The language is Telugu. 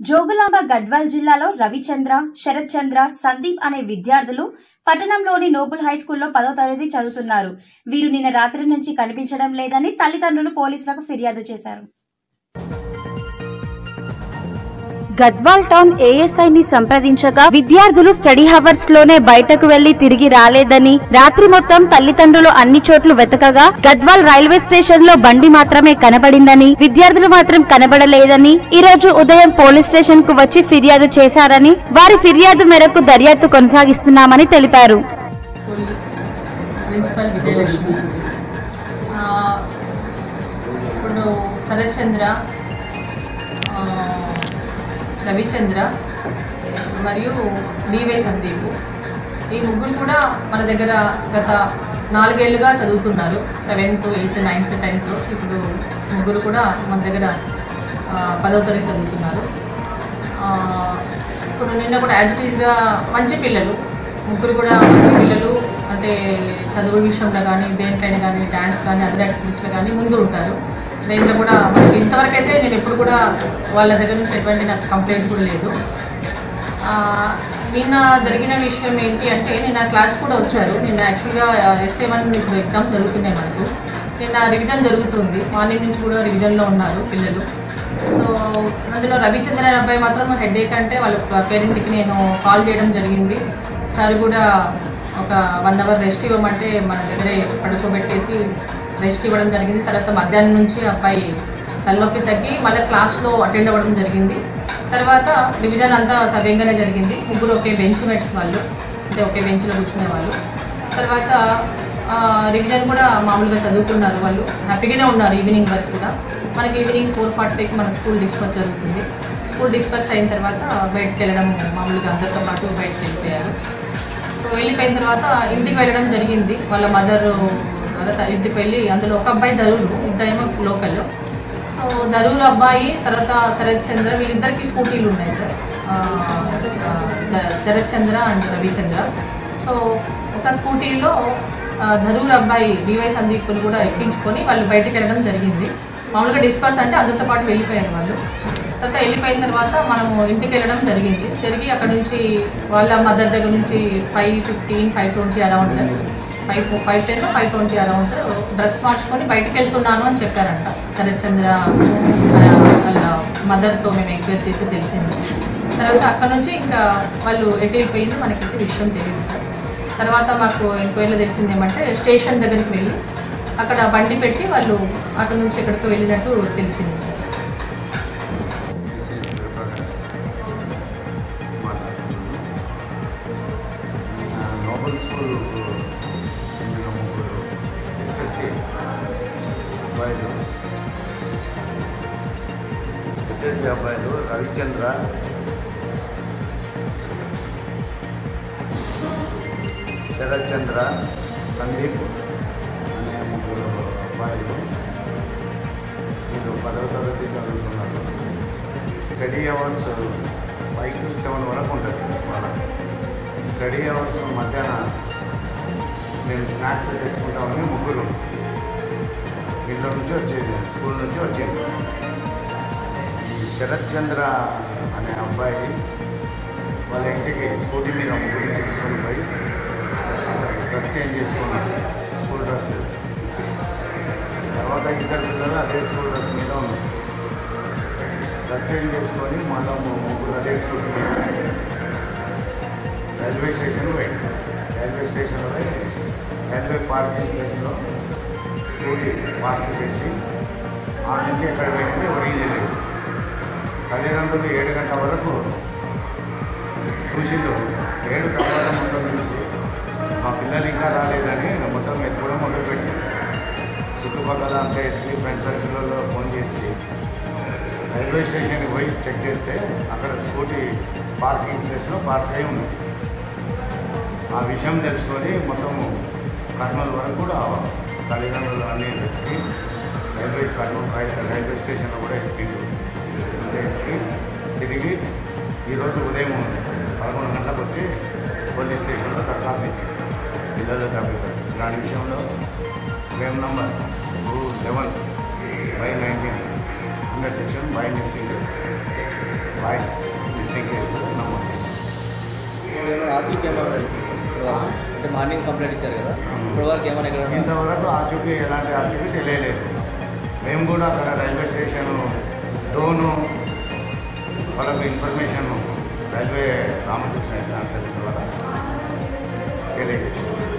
జోగులాంబ గద్వాల్ జిల్లాలో రవిచంద్ర, శరత్ చంద్ర, సందీప్ అనే విద్యార్థులు పట్టణంలోని నోబుల్ హైస్కూల్లో 10వ తరగతి చదువుతున్నారు. వీరు నిన్న రాత్రి నుంచి కనిపించడం లేదని తల్లిదండ్రులు పోలీసులకు ఫిర్యాదు చేశారు. గద్వాల్ టౌన్ ఏఎస్ఐని సంప్రదించగా విద్యార్థులు స్టడీ హవర్స్ లోనే బయటకు వెళ్లి తిరిగి రాలేదని, రాత్రి మొత్తం తల్లిదండ్రులు అన్ని చోట్ల వెతకగా గద్వాల్ రైల్వే స్టేషన్ లో బండి మాత్రమే కనబడిందని, విద్యార్థులు మాత్రం కనబడలేదని ఈ రోజు ఉదయం పోలీస్ స్టేషన్ కు వచ్చి ఫిర్యాదు చేశారని, వారి ఫిర్యాదు మేరకు దర్యాప్తు కొనసాగిస్తున్నామని తెలిపారు. రవిచంద్ర మరియు డివై సందీప్ ఈ ముగ్గురు కూడా మన దగ్గర గత 4 ఏళ్లుగా చదువుతున్నారు. 7th, 8th, 9th, 10th. ఇప్పుడు ముగ్గురు కూడా మన దగ్గర 10వ తరగతి చదువుతున్నారు. ఇప్పుడు నిన్న కూడా యాజ్ ఇట్ ఈస్గా మంచి పిల్లలు, ముగ్గురు కూడా మంచి పిల్లలు. అంటే చదువు విషయంలో కానీ, దేనికైనా కానీ, డ్యాన్స్ కానీ, అదర్ యాక్టివిటీస్లో కానీ ముందు ఉంటారు. దేంట్లో కూడా మనకి ఇంతవరకు అయితే నేను ఎప్పుడు కూడా వాళ్ళ దగ్గర నుంచి ఎటువంటి నాకు కంప్లైంట్ కూడా లేదు. నిన్న జరిగిన విషయం ఏంటి అంటే, నిన్న క్లాస్ కూడా వచ్చారు. నిన్న యాక్చువల్గా SA1 ఇప్పుడు ఎగ్జామ్స్ జరుగుతున్నాయి మనకు. నిన్న రివిజన్ జరుగుతుంది, మార్నింగ్ నుంచి కూడా రివిజన్లో ఉన్నారు పిల్లలు. సో అందులో రవిచంద్ర అనే అబ్బాయి మాత్రం హెడేక్ అంటే వాళ్ళ పేరెంట్కి నేను కాల్ చేయడం జరిగింది. సార్ కూడా ఒక 1 అవర్ రెస్ట్ ఇవ్వమంటే మన దగ్గరే పడుకోబెట్టేసి రెస్ట్ ఇవ్వడం జరిగింది. తర్వాత మధ్యాహ్నం నుంచి అబ్బాయి తలనొప్పి తగ్గి మళ్ళీ క్లాస్లో అటెండ్ అవ్వడం జరిగింది. తర్వాత రివిజన్ అంతా సవ్యంగానే జరిగింది. ముగ్గురు ఒకే బెంచ్ మేట్స్ వాళ్ళు, అంటే ఒకే బెంచ్లో కూర్చునే వాళ్ళు. తర్వాత రివిజన్ కూడా మామూలుగా చదువుకున్నారు, వాళ్ళు హ్యాపీగానే ఉన్నారు. ఈవినింగ్ వరకు కూడా మనకి ఈవినింగ్ 4:45కి మనకు స్కూల్ డిస్పర్స్ జరుగుతుంది. స్కూల్ డిస్పర్స్ అయిన తర్వాత బయటకు వెళ్ళడం, మామూలుగా అందరితో పాటు బయటకు వెళ్ళిపోయారు. సో వెళ్ళిపోయిన తర్వాత ఇంటికి వెళ్ళడం జరిగింది. వాళ్ళ మదర్ ఇంటికి వెళ్ళి, అందులో ఒక అబ్బాయి దరూరు, ఇద్దరేమో లోకల్. సో దరూరు అబ్బాయి, తర్వాత శరత్ చంద్ర, వీళ్ళిద్దరికి స్కూటీలు ఉన్నాయి sir, Sharath Chandra and Ravichandra. So ఒక స్కూటీలో దరూరు అబ్బాయి డివై సందీప్ని కూడా ఎక్కించుకొని వాళ్ళు బయటకు వెళ్ళడం జరిగింది. మామూలుగా డిస్పర్స్ అంటే అందరితో పాటు వెళ్ళిపోయారు వాళ్ళు. తర్వాత వెళ్ళిపోయిన తర్వాత మనము ఇంటికి వెళ్ళడం జరిగి అక్కడ నుంచి వాళ్ళ మదర్ దగ్గర నుంచి 5:15, 5:20 అరౌండ్ 5:10, 5:20 అరౌండ్ డ్రెస్ మార్చుకొని బయటకు వెళ్తున్నాను అని చెప్పారంట. శరత్ చంద్ర వాళ్ళ మదర్తో మేము ఎంక్వైరీ చేసి తెలిసింది. తర్వాత అక్కడ నుంచి ఇంకా వాళ్ళు ఎటు వెళ్ళిపోయింది మనకైతే విషయం తెలియదు సార్. తర్వాత మాకు ఎంక్వైరీలో తెలిసింది ఏమంటే, స్టేషన్ దగ్గరికి వెళ్ళి అక్కడ బండి పెట్టి వాళ్ళు అటు నుంచి ఎక్కడికి వెళ్ళినట్టు తెలిసింది సార్. నోబెల్ స్కూల్ ముగ్గురు ఎస్ఎస్సి అబ్బాయిలు రవిచంద్ర, శరత్ చంద్ర, సందీప్ అనే ముగ్గురు అబ్బాయిలు వీళ్ళు 10వ తరగతి చదువుతున్నారు. స్టడీ అవర్స్ 5 to 7 వరకు ఉంటుంది. వాళ్ళ స్టడీ అవర్స్ మధ్యాహ్నం మేము స్నాక్స్ తెచ్చుకుంటామని ముగ్గురు ఇంట్లో నుంచి వచ్చేది, స్కూల్ నుంచి వచ్చేది. ఈ శరత్ చంద్ర అనే అబ్బాయి వాళ్ళ ఇంటికి స్కూటీ మీద ముగ్గురు తీసుకొని పోయి డ్రెస్ చేంజ్ చేసుకున్నాడు, స్కూల్ డ్రెస్. తర్వాత ఇద్దరు పిల్లలు అదే స్కూల్ డ్రెస్ మీద ఉన్నారు. డ్రెస్ చేంజ్ చేసుకొని మళ్ళీ ముగ్గురు అదే స్కూటీ మీద రైల్వే స్టేషన్ పోయింది. రైల్వే స్టేషన్లో రైల్వే పార్కింగ్ ప్లేస్లో స్కూటీ పార్కింగ్ చేసి ఆ నుంచి ఎక్కడ పోయింది ఎవరికి తెలియదు. తల్లిదండ్రులు 7 గంటల వరకు చూసిళ్ళు. 7 తర్వాత మొత్తం నుంచి మా పిల్లలు ఇంకా రాలేదని మొత్తం ఎత్తుకోవడం మొదలుపెట్టింది. చుట్టుపక్కల అంతా ఎత్తి ఫ్రెండ్ సర్కిల్లో ఫోన్ చేసి రైల్వే స్టేషన్కి పోయి చెక్ చేస్తే అక్కడ స్కూటీ పార్కింగ్ ప్లేస్లో పార్క్ అయి ఉంది. ఆ విషయం తెలుసుకొని మొత్తము కర్నూలు వరకు కూడా తల్లిదండ్రులు అన్నీ వెతికి కర్నూలు రైల్వే స్టేషన్లో కూడా ఎక్కిండు. అంతే ఎక్కి తిరిగి ఈరోజు ఉదయం 11 గంటలకు వచ్చి పోలీస్ స్టేషన్లో దరఖాస్తు ఇచ్చింది పిల్లలు తప్పిపోయి. దాని విషయంలో claim number 211/19 under section by missing. Boys missing case నమోదు చేశాం. అంటే మార్నింగ్ కంప్లైంట్ ఇచ్చారు కదా, ఇప్పటివరకు ఏమైనా ఇక్కడ ఇంతవరకు ఎలాంటి ఆచూకీ తెలియలేదు. మేము కూడా అక్కడ రైల్వే స్టేషన్ డోను వాళ్ళకు ఇన్ఫర్మేషన్ రైల్వే రామకృష్ణ ట్రాన్స్ఫర్ ద్వారా తెలియజేసాం.